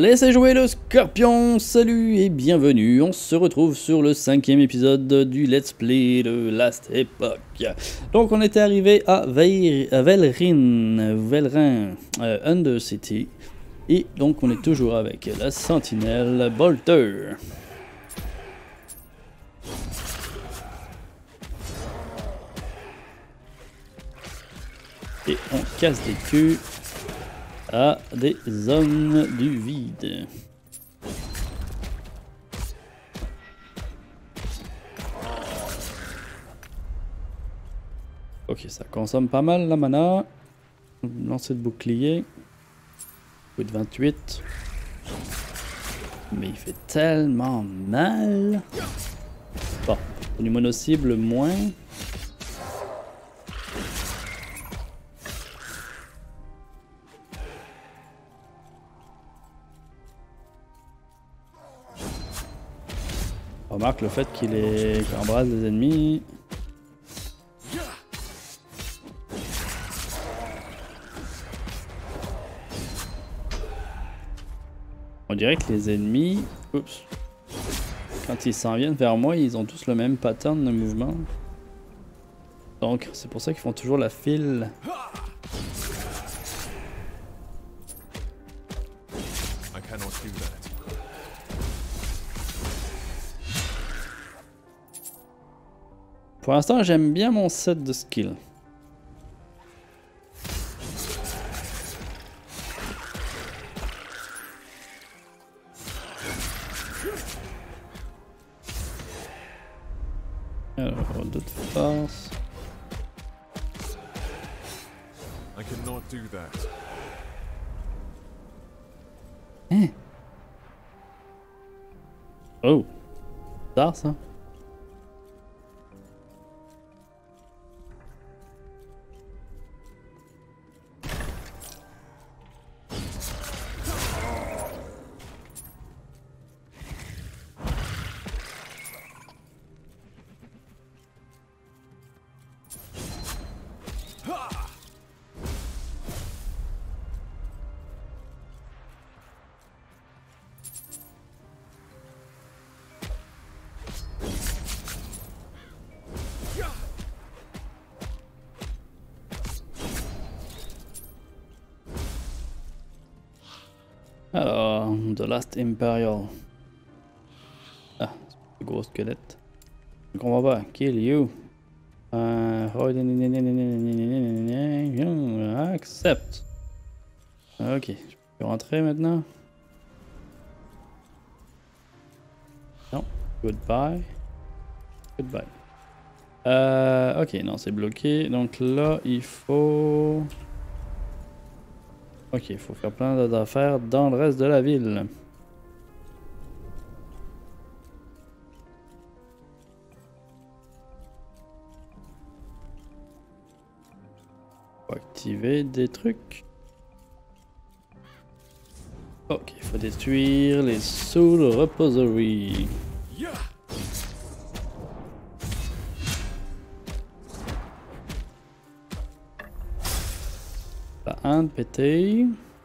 Laissez jouer le scorpion, salut et bienvenue, on se retrouve sur le 5e épisode du Let's Play de Last Epoch. Donc on était arrivé à Velrin, Undercity, et donc on est toujours avec la sentinelle Bolter. Et on casse des queues à des zones du vide. Ok, ça consomme pas mal la mana. Lancer de bouclier. Coup de 28. Mais il fait tellement mal. Bon, du mono-cible moins. Remarque le fait qu'il embrasse des ennemis. On dirait que les ennemis, oups, quand ils s'en viennent vers moi, ils ont tous le même pattern de mouvement. Donc c'est pour ça qu'ils font toujours la file. Pour l'instant, j'aime bien mon set de skills. Alors, d'autres forces. Hein? Oh, bizarre ça. Alors, The Last Imperial. Ah, c'est un gros squelette. Donc on va pas. Kill you. Accept. Ok, je peux rentrer maintenant. Non, goodbye. Goodbye. Ok, non, c'est bloqué. Donc là, il faut... Ok, il faut faire plein d'affaires dans le reste de la ville. Faut activer des trucs. Ok, il faut détruire les Soul Repository. La hand pété.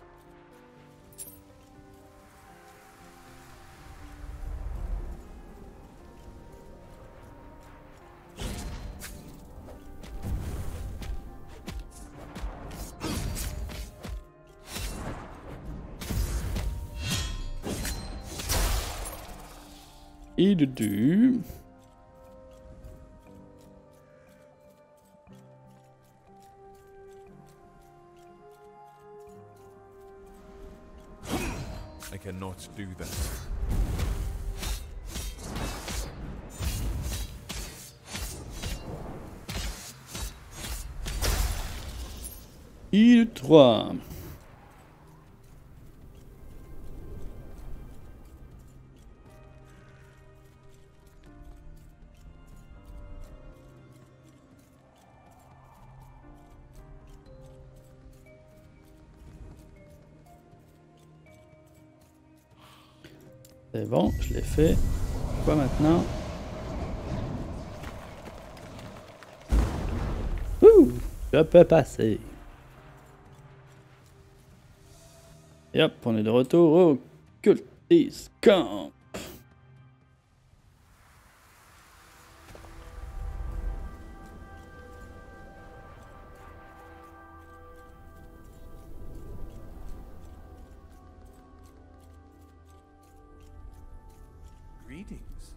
Et de deux. I cannot do that. Et de trois. C'est bon, je l'ai fait. Quoi maintenant? Ouh, je peux passer. Et hop, on est de retour au Cultist Camp. Greetings.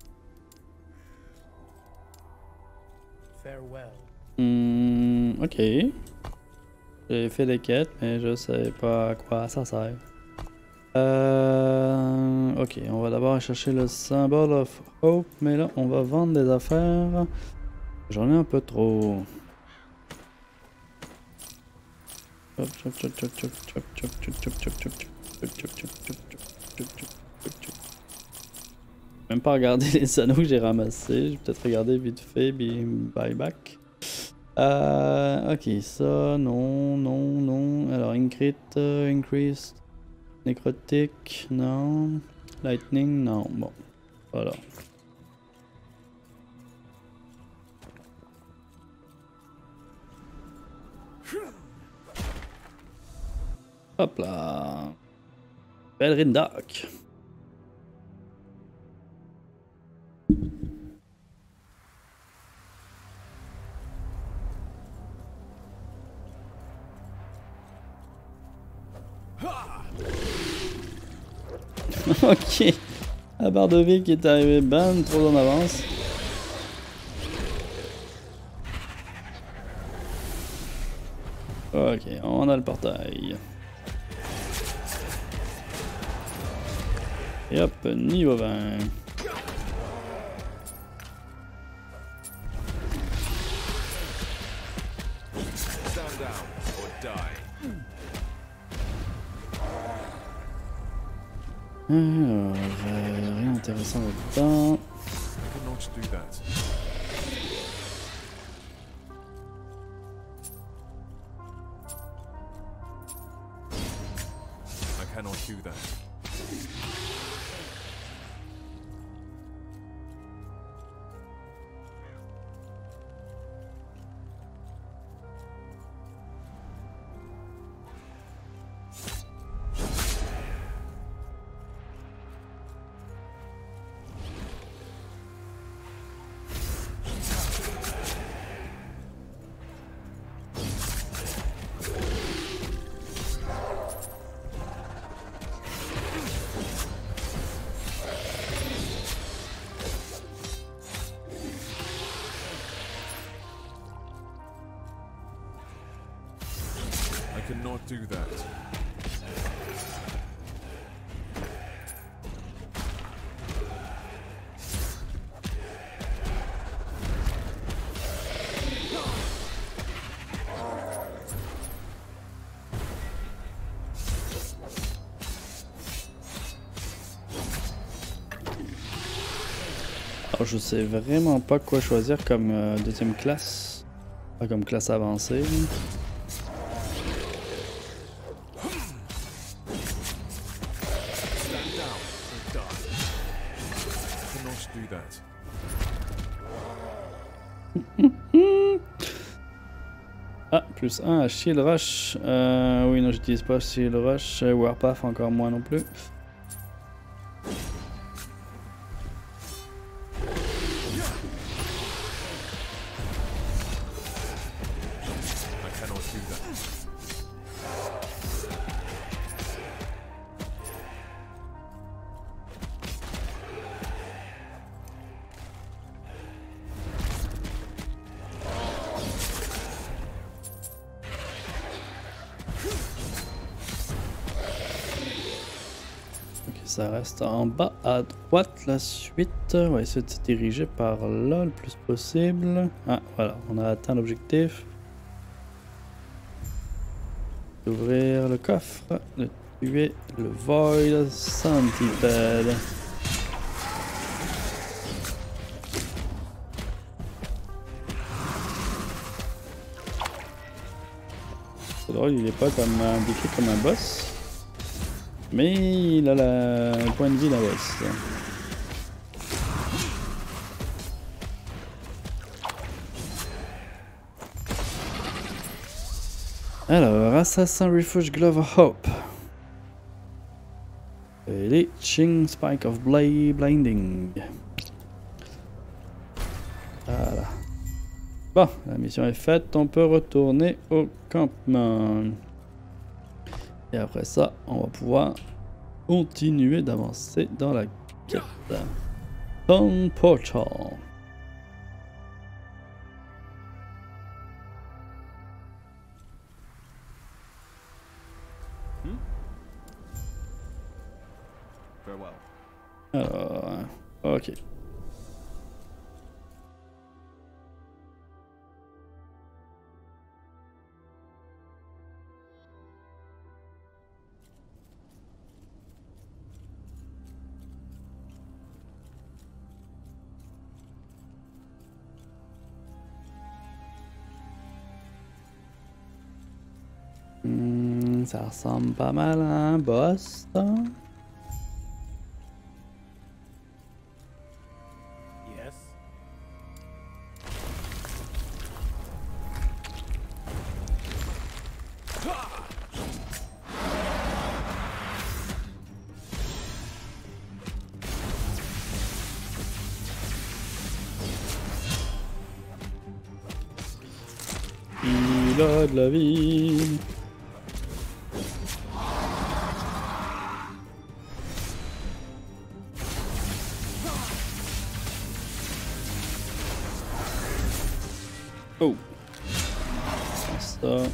Farewell. Ok. J'ai fait des quêtes, mais je sais pas à quoi ça sert. Ok, on va d'abord chercher le Symbol of Hope, mais là, on va vendre des affaires. J'en ai un peu trop. Chop, chop, chop, chop, chop, chop, chop, chop, chop, chop, chop, chop, chop, chop, chop, chop, chop, chop. Même pas regarder les anneaux que j'ai ramassés. J'ai peut-être regardé vite fait, buyback. Ok, ça, non, non, non. Alors, increased, nécrotique, non. Lightning, non. Bon, voilà. Hop là. Belrin Dark. Ok. La barre de vie qui est arrivée ben trop en avance. Ok, on a le portail. Et hop, niveau 20. Stand down or die. Alors, rien d'intéressant là-dedans. I cannot do that. I cannot do that. I cannot do that. Alors, je sais vraiment pas quoi choisir comme deuxième classe. Pas comme classe avancée. Stand down or die. I cannot do that. Ah, plus 1 à Shield Rush. Oui, non, j'utilise pas Shield Rush. Warpath, encore moins non plus. I cannot do that. Ok, ça reste en bas à droite la suite. On va essayer de se diriger par là le plus possible. Ah, voilà, on a atteint l'objectif. D'ouvrir le coffre, de tuer le Void Centipede. C'est drôle, il est pas comme indiqué comme un boss. Mais il a le point de vie d'un boss. Alors, Assassin Refuge Glove of Hope. Ok. Leeching, Spike of Blinding. Voilà. Bon, la mission est faite, on peut retourner au campement. Et après ça, on va pouvoir continuer d'avancer dans la quête. Stone Portal. Alors, ok. Ça ressemble pas mal à un boss, ça. Yes. Il a de la vie. Oh. Ça.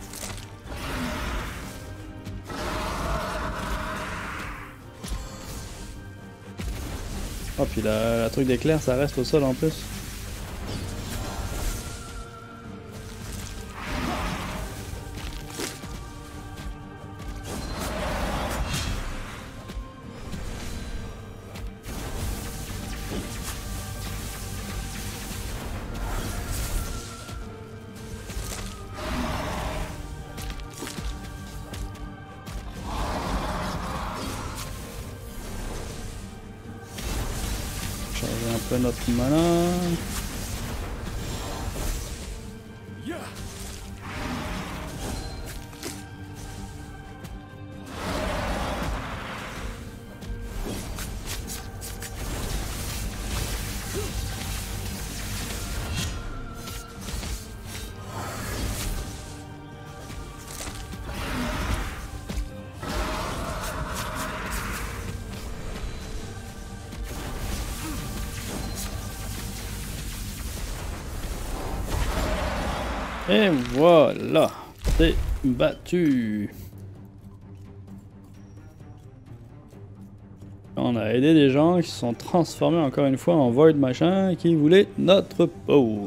Oh, puis la truc d'éclair, ça reste au sol en plus. Changer un peu notre mana. Et voilà, c'est battu. On a aidé des gens qui se sont transformés encore une fois en Void machin et qui voulaient notre peau.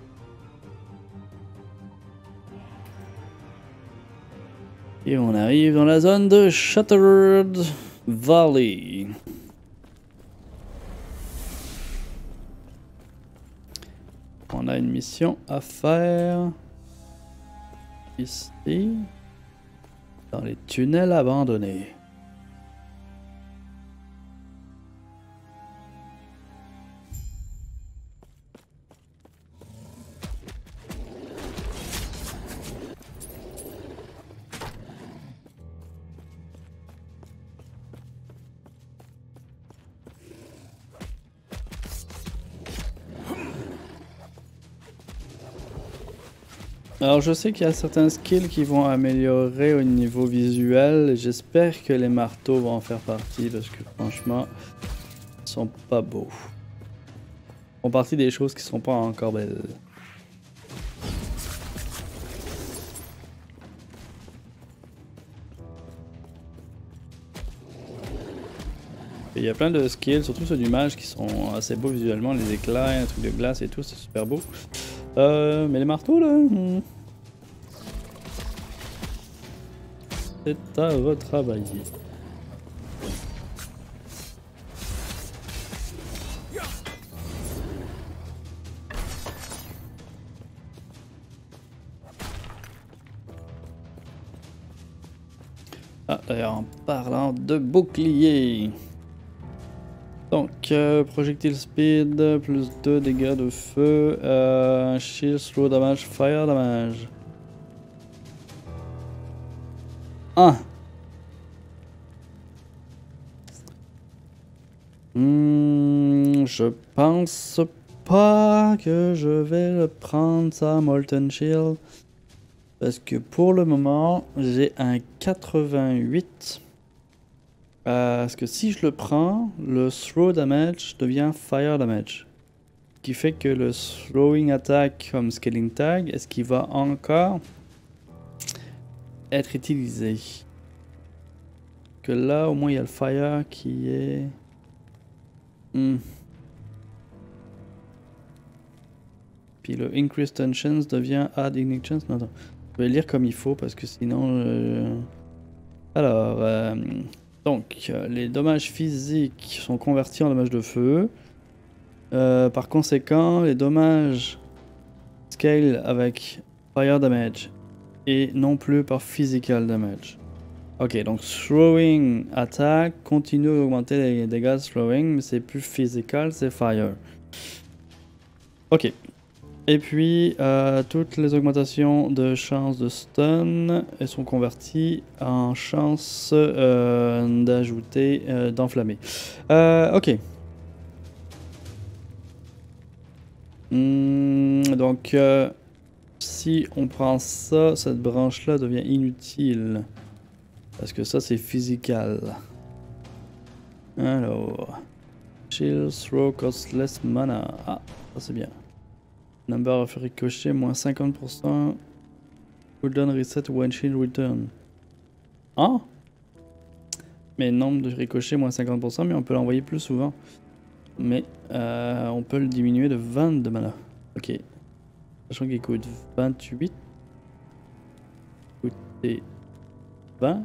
Et on arrive dans la zone de Shattered Valley. On a une mission à faire ici, dans les tunnels abandonnés. Alors je sais qu'il y a certains skills qui vont améliorer au niveau visuel. J'espère que les marteaux vont en faire partie parce que franchement, ils sont pas beaux. Ils font partie des choses qui sont pas encore belles. Et il y a plein de skills, surtout ceux du mage qui sont assez beaux visuellement. Les éclairs, les trucs de glace et tout, c'est super beau. Mais les marteaux là... C'est à retravailler. Ah, d'ailleurs, en parlant de bouclier. Donc, projectile speed, plus 2 dégâts de feu, shield, slow damage, fire damage. Je pense pas que je vais le prendre ça, Molten Shield. Parce que pour le moment, j'ai un 88. Parce que si je le prends, le throw damage devient fire damage. Ce qui fait que le throwing attack comme scaling tag, est-ce qu'il va encore être utilisé? Que là, au moins, il y a le fire qui est... Puis le increase tensions devient add ignitions. Non, attends. Je vais lire comme il faut parce que sinon... Alors, donc, les dommages physiques sont convertis en dommages de feu. Par conséquent, les dommages scale avec fire damage et non plus par physical damage. Ok, donc throwing attack continue d'augmenter les dégâts de throwing, mais c'est plus physical, c'est fire. Ok. Et puis, toutes les augmentations de chance de stun elles sont converties en chance d'ajouter d'enflammer. Ok. Donc, si on prend ça, cette branche-là devient inutile. Parce que ça, c'est physical. Alors... Chill, throw, cost less mana. Ah, ça c'est bien. Number of ricochet, moins 50%. Cooldown reset when shield return. Ah! Mais nombre de ricochets, moins 50%, mais on peut l'envoyer plus souvent. Mais on peut le diminuer de 20 de mana. Ok. Sachant qu'il coûte 28. Coûter 20.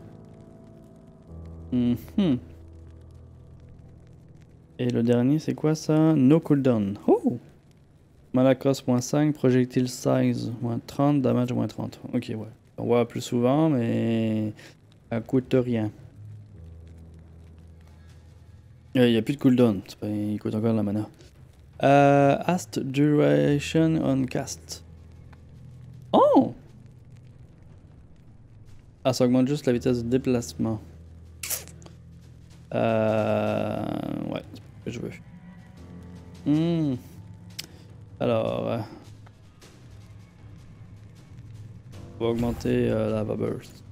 Et le dernier, c'est quoi ça? No cooldown. Oh! Mana cost moins 5, projectile size moins 30, damage moins 30. Ok, ouais. On voit plus souvent, mais ça coûte rien. Il n'y a plus de cooldown, il coûte encore de la mana. Ast duration on cast. Oh! Ah, ça augmente juste la vitesse de déplacement. Ouais, c'est ce que je veux. Alors, on va augmenter Lava Burst.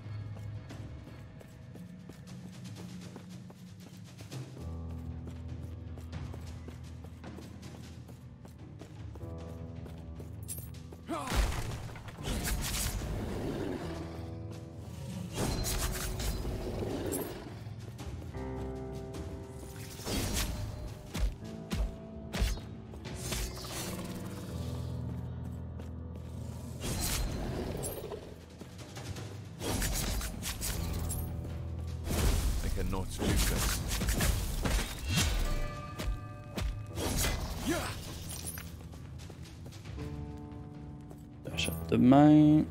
Achat de main.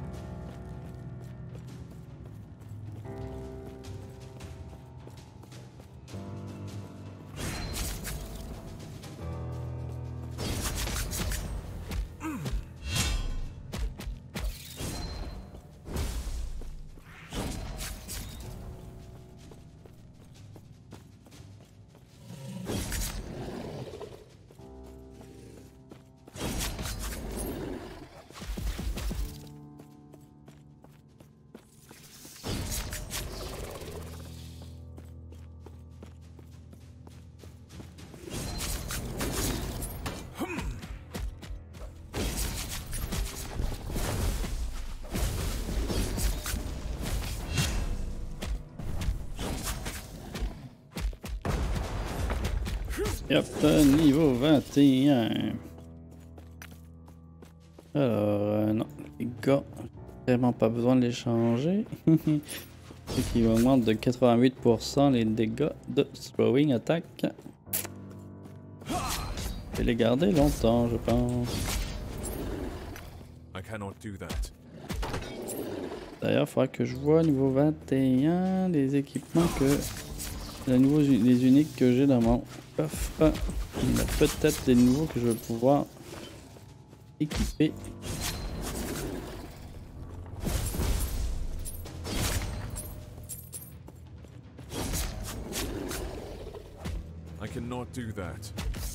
Yep, niveau 21. Alors, non, les gars, vraiment pas besoin de les changer. Ce qui augmente de 88% les dégâts de throwing attack. Je vais les garder longtemps, je pense. D'ailleurs, il faudra que je vois niveau 21 les équipements que... les uniques que j'ai dans mon coffre. Il y a peut-être des nouveaux que je vais pouvoir équiper. do that.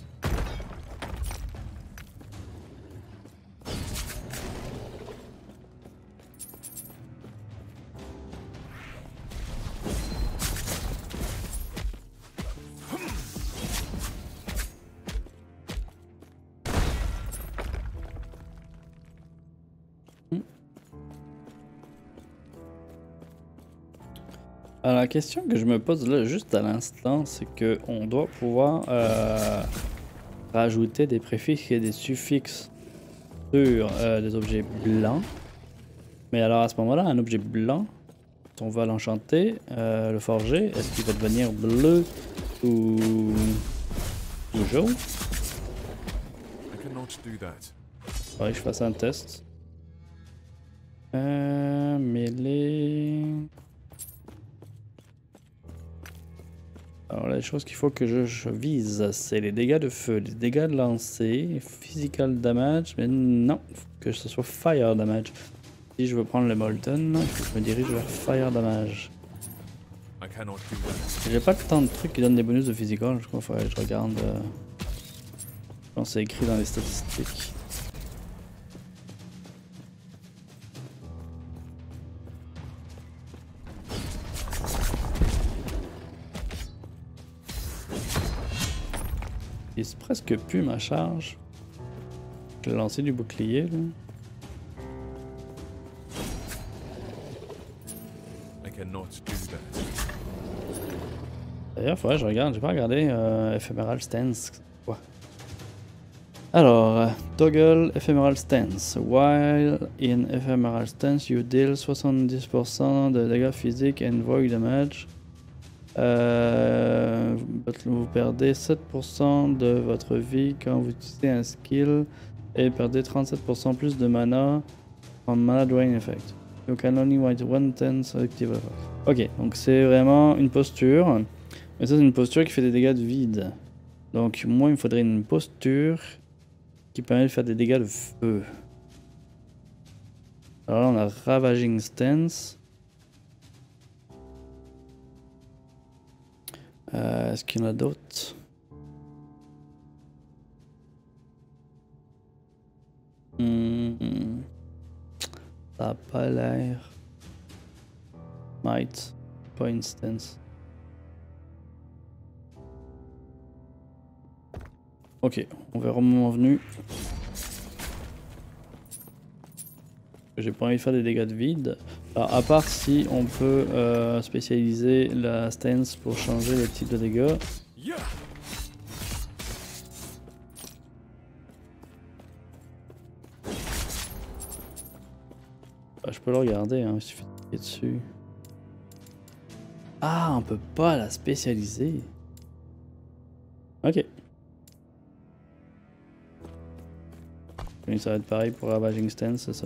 Alors, la question que je me pose là, juste à l'instant, c'est que on doit pouvoir rajouter des préfixes et des suffixes sur des objets blancs. Mais alors à ce moment-là, un objet blanc, on va l'enchanter, le forger, est-ce qu'il va devenir bleu ou jaune? I cannot do that. Faudrait que je fasse un test. Mêlée. Alors les choses qu'il faut que je vise, c'est les dégâts de feu, les dégâts de lancer, physical damage, mais non, il faut que ce soit fire damage. Si je veux prendre le Molten, il faut que je me dirige vers fire damage. I cannot do that. J'ai pas tant de trucs qui donnent des bonus de physical, je crois qu'il faudrait que je regarde. Je pense que c'est écrit dans les statistiques. Il se presque plus ma charge. Je vais lancer du bouclier là. I cannot do that. D'ailleurs, faudrait que je regarde, j'ai pas regardé Ephemeral Stance. Quoi? Alors, toggle Ephemeral Stance. While in Ephemeral Stance, you deal 70% de dégâts physiques and void damage. Vous perdez 7% de votre vie quand vous utilisez un skill et perdez 37% plus de mana en mana drain effect. You can only wipe 1/10 active effect. Ok, donc c'est vraiment une posture. Mais ça c'est une posture qui fait des dégâts de vide. Donc moi il me faudrait une posture qui permet de faire des dégâts de feu. Alors là on a Ravaging Stance. Est-ce qu'il y en a d'autres? Ça a pas l'air. Might, pas instance. Ok, on verra au moment venu. J'ai pas envie de faire des dégâts de vide. Alors, à part si on peut spécialiser la stance pour changer les types de dégâts. Yeah. Je peux le regarder, hein, il suffit de cliquer dessus. Ah, on peut pas la spécialiser. Ok. Et ça va être pareil pour Ravaging Stance, c'est ça.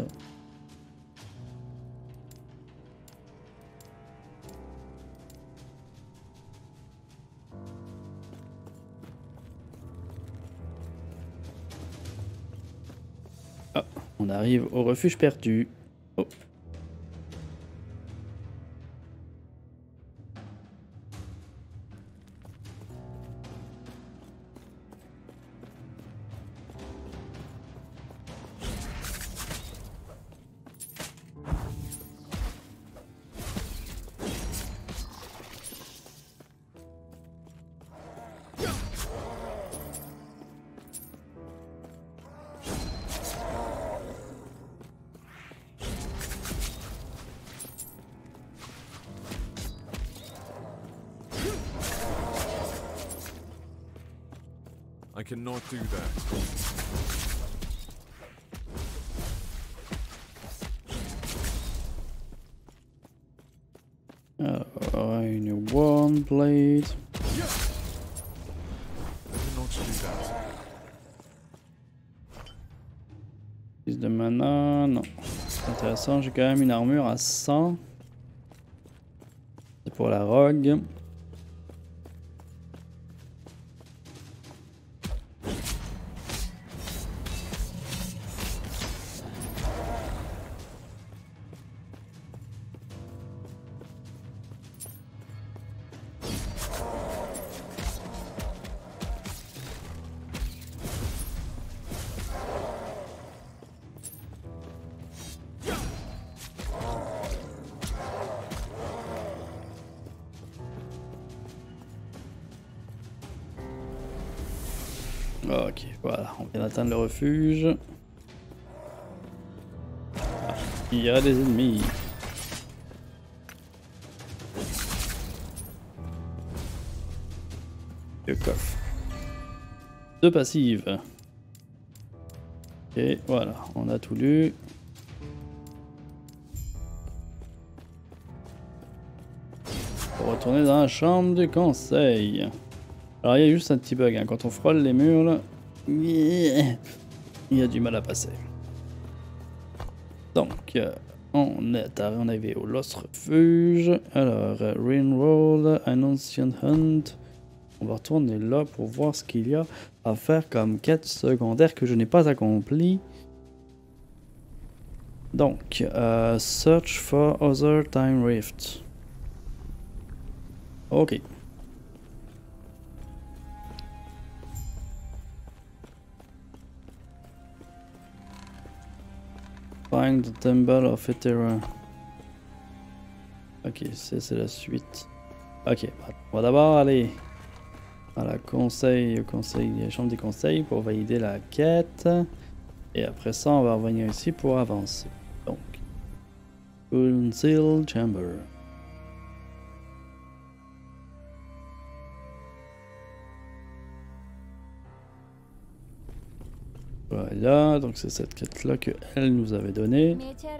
Ah, on arrive au refuge perdu. Oh. I cannot do that. Une one blade. Yeah. I cannot do that. 6 de mana, non. C'est intéressant, j'ai quand même une armure à 100. C'est pour la rogue. Ok, voilà, on vient d'atteindre le refuge. Ah, il y a des ennemis. Le coffre. 2 passives. Ok, voilà, on a tout lu. Pour retourner dans la chambre du conseil. Alors il y a juste un petit bug, hein. Quand on frôle les murs là, il y a du mal à passer. Donc, on est arrivé au Lost Refuge. Alors, Rainroll, An Ancient Hunt. On va retourner là pour voir ce qu'il y a à faire comme quête secondaire que je n'ai pas accomplie. Donc, Search for Other Time Rift. Ok. Find the Temple of Etera. Ok, c'est la suite. Ok, on va d'abord aller à la chambre des conseils pour valider la quête. Et après ça, on va revenir ici pour avancer. Donc, Council Chamber. Voilà, donc c'est cette quête-là qu'elle nous avait donnée.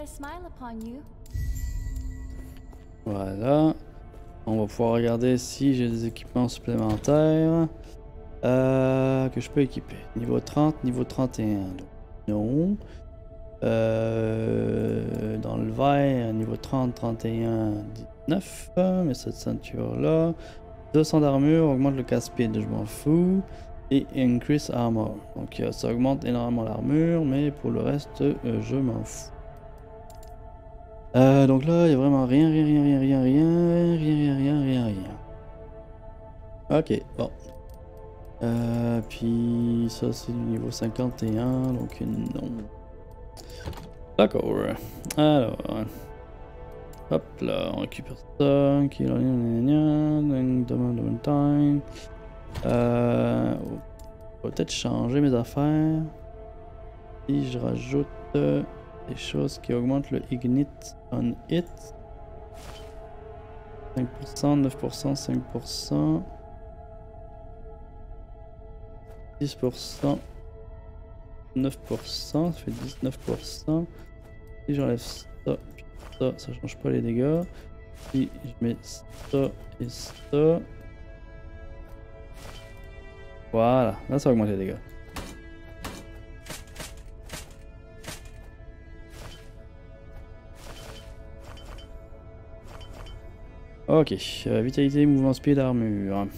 Voilà. On va pouvoir regarder si j'ai des équipements supplémentaires que je peux équiper. Niveau 30, niveau 31. Donc, non. Dans le vert, niveau 30, 31, 19. Mais cette ceinture-là. 200 d'armure, augmente le casse-speed, je m'en fous. Et increase armor. Donc ça augmente énormément l'armure, mais pour le reste, je m'en fous. Donc là, il n'y a vraiment rien. Ok, bon. Puis ça, c'est le niveau 51, donc non. D'accord. Alors. Hop là, on récupère ça. Time. Peut-être changer mes affaires. Si je rajoute des choses qui augmentent le ignite on hit. 5%, 9%, 5%. 10%. 9%, ça fait 19%. Si j'enlève ça, puis ça change pas les dégâts. Si je mets ça et ça. Voilà, là ça augmente les dégâts. Ok, vitalité, mouvement, speed, armure.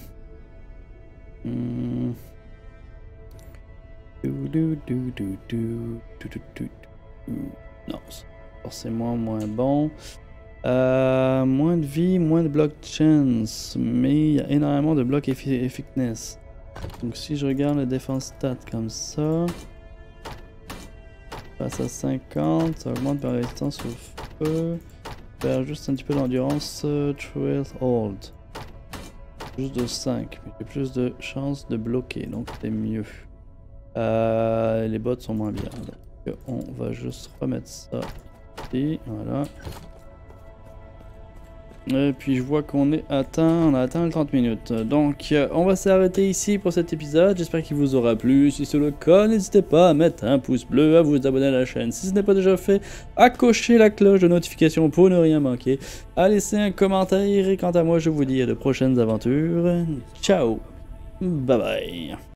Non, c'est forcément moins bon. Moins de vie, moins de block chance, mais il y a énormément de block effectiveness. Donc si je regarde le défense stat comme ça, passe à 50, ça augmente par résistance au feu, faire juste un petit peu d'endurance, trail hold, juste de 5, mais j'ai plus de chances de bloquer, donc c'est mieux. Les bots sont moins bien, donc on va juste remettre ça ici, voilà. Et puis je vois qu'on on a atteint les 30 minutes. Donc on va s'arrêter ici pour cet épisode. J'espère qu'il vous aura plu. Si c'est le cas, n'hésitez pas à mettre un pouce bleu, à vous abonner à la chaîne si ce n'est pas déjà fait, à cocher la cloche de notification pour ne rien manquer, à laisser un commentaire. Et quant à moi, je vous dis à de prochaines aventures. Ciao, bye bye.